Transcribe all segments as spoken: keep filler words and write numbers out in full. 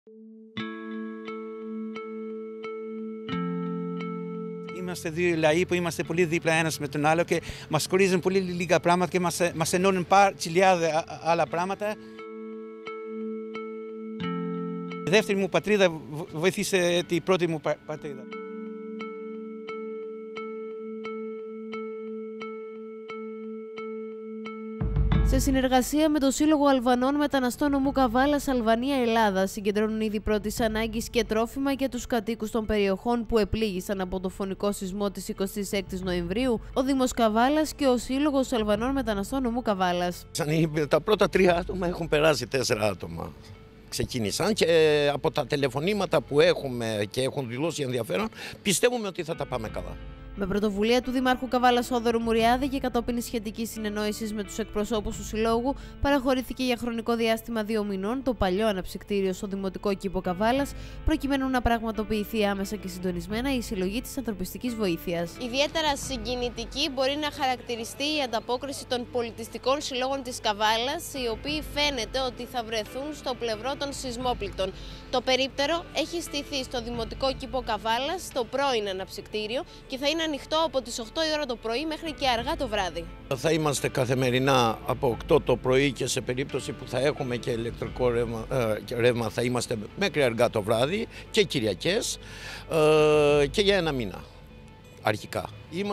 Είμαστε δύο λαοί που είμαστε πολύ δίπλα ένας με τον άλλο και μας χωρίζουν πολύ λίγα πράγματα και μας, μας ενώνουν χιλιάδες άλλα πράγματα. Η δεύτερη μου πατρίδα βοήθησε την πρώτη μου πατρίδα. Σε συνεργασία με το Σύλλογο Αλβανών Μεταναστών Ομού Καβάλας Αλβανία-Ελλάδα, συγκεντρώνουν ήδη πρώτης ανάγκης και τρόφιμα για τους κατοίκους των περιοχών που επλήγησαν από το φωνικό σεισμό της εικοστής έκτης Νοεμβρίου, ο Δήμος Καβάλας και ο Σύλλογος Αλβανών Μεταναστών Ομού Καβάλας. Τα πρώτα τρία άτομα έχουν περάσει τέσσερα άτομα. Ξεκίνησαν και από τα τηλεφωνήματα που έχουμε και έχουν δηλώσει ενδιαφέρον, πιστεύουμε ότι θα τα πάμε καλά. Με πρωτοβουλία του Δημάρχου Καβάλας Θόδωρου Μουριάδη και κατόπιν σχετικής συνεννόησης με τους εκπροσώπους του Συλλόγου, παραχωρήθηκε για χρονικό διάστημα δύο μηνών το παλιό αναψυκτήριο στο Δημοτικό Κήπο Καβάλας, προκειμένου να πραγματοποιηθεί άμεσα και συντονισμένα η συλλογή της ανθρωπιστικής βοήθειας. Ιδιαίτερα συγκινητική μπορεί να χαρακτηριστεί η ανταπόκριση των πολιτιστικών συλλόγων της Καβάλας, οι οποίοι φαίνεται ότι θα βρεθούν στο πλευρό των σεισμόπληκτων. Το περίπτερο έχει στηθεί στο Δημοτικό Κήπο Καβάλας, στο πρώην αναψυκτήριο, και θα είναι ανοιχτό από τις οκτώ η ώρα το πρωί μέχρι και αργά το βράδυ. Θα είμαστε καθημερινά από οκτώ το πρωί και σε περίπτωση που θα έχουμε και ηλεκτρικό ρεύμα, ε, ρεύμα θα είμαστε μέχρι αργά το βράδυ και Κυριακές ε, και για ένα μήνα αρχικά.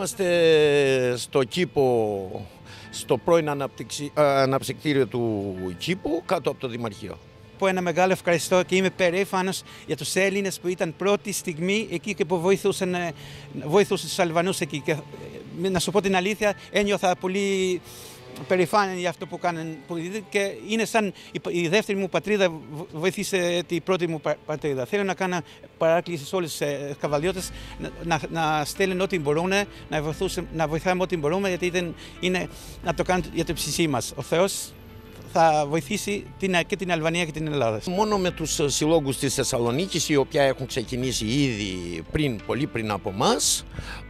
Είμαστε στο κήπο, στο πρώην αναψυκτήριο του κήπου κάτω από το Δημαρχείο. Πω ένα μεγάλο ευχαριστώ και είμαι περήφανος για τους Έλληνες που ήταν πρώτη στιγμή εκεί και που βοηθούσαν, βοηθούσαν τους Αλβανούς εκεί. Και, να σου πω την αλήθεια, ένιωθα πολύ περηφάνεια για αυτό που κάνουν. Και είναι σαν η δεύτερη μου πατρίδα βοήθησε την πρώτη μου πατρίδα. Θέλω να κάνω παράκληση σε όλους τους καβαλιώτες να, να στέλνουν ό,τι μπορούν, να, να βοηθάμε ό,τι μπορούμε, γιατί δεν είναι να το κάνουν για το ψυχή μας. Ο Θεός θα βοηθήσει και την Αλβανία και την Ελλάδα. Μόνο με τους συλλόγους της Θεσσαλονίκης, οι οποίοι έχουν ξεκινήσει ήδη πριν, πολύ πριν από εμάς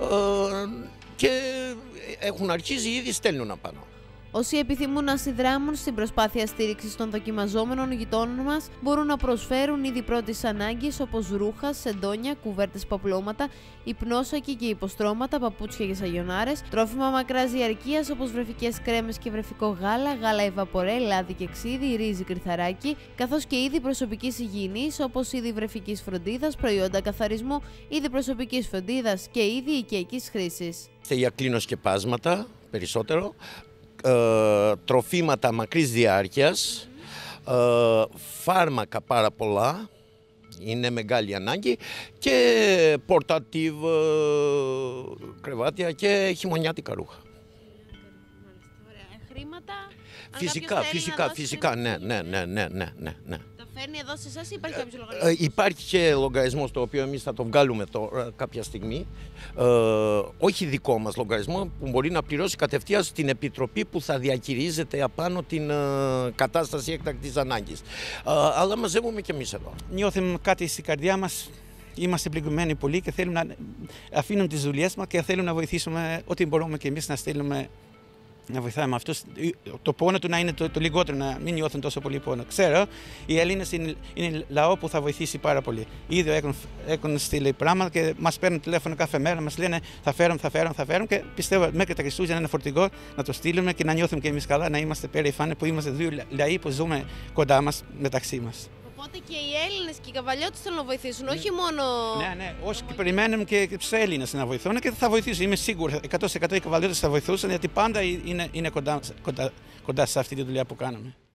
και έχουν αρχίσει ήδη στέλνουν απάνω. Όσοι επιθυμούν να συνδράμουν στην προσπάθεια στήριξης των δοκιμαζόμενων γειτόνων μας, μπορούν να προσφέρουν ήδη πρώτης ανάγκης όπως ρούχα, σεντόνια, κουβέρτες παπλώματα, υπνόσακοι και υποστρώματα, παπούτσια και σαγιονάρες, τρόφιμα μακράς διαρκείας όπως βρεφικές κρέμες και βρεφικό γάλα, γάλα ευαπορέ, λάδι και ξύδι, ρύζι, κρυθαράκι, καθώς και είδη προσωπικής υγιεινής όπως είδη βρεφικής φροντίδας, προϊόντα καθαρισμού, είδη προσωπικής φροντίδας και είδη οικιακής χρήσης. Για κλινοσκεπάσματα περισσότερο. Ε, τροφίματα μακρής διάρκειας, ε, φάρμακα πάρα πολλά, είναι μεγάλη ανάγκη, και πορτατίβ, ε, κρεβάτια και χειμωνιάτικα ρούχα. Χρήματα, φυσικά, φυσικά, φυσικά, ναι, ναι, ναι, ναι, ναι, ναι. Φέρνει εδώ σε εσάς ή υπάρχει κάποιος λογαριασμός? Ε, υπάρχει και λογαριασμός, το οποίο εμείς θα το βγάλουμε τώρα κάποια στιγμή. Ε, όχι δικό μας λογαριασμό, που μπορεί να πληρώσει κατευθείαν στην επιτροπή που θα διαχειρίζεται απάνω την ε, κατάσταση έκτακτης ανάγκης. Ε, αλλά μαζεύουμε και εμείς εδώ. Νιώθουμε κάτι στην καρδιά μας. Είμαστε πληγωμένοι πολύ και θέλουμε να αφήνουμε τις δουλειές μας και θέλουμε να βοηθήσουμε ό,τι μπορούμε και εμείς να στείλουμε. Να βοηθάμε αυτούς, το πόνο του να είναι το, το λιγότερο, να μην νιώθουν τόσο πολύ πόνο. Ξέρω, οι Έλληνες είναι, είναι λαό που θα βοηθήσει πάρα πολύ. Ήδη έχουν, έχουν στείλει πράγματα και μας παίρνουν τηλέφωνο κάθε μέρα, μας λένε θα φέρουν, θα φέρουν, θα φέρουν, και πιστεύω μέχρι τα Χριστούγεννα είναι φορτηγό να το στείλουμε και να νιώθουμε και εμείς καλά, να είμαστε περήφανοι που είμαστε δύο λαοί που ζούμε κοντά μας, μεταξύ μας. Οπότε και οι Έλληνες και οι καβαλιώτες θέλουν να βοηθήσουν, ναι. Όχι μόνο. Ναι, ναι, όχι, και περιμένουμε και τους Έλληνες να βοηθούν και θα βοηθήσουν. Είμαι σίγουρο εκατό τοις εκατό οι καβαλιώτες θα βοηθούσαν, γιατί πάντα είναι, είναι κοντά, κοντά, κοντά σε αυτή τη δουλειά που κάνουμε.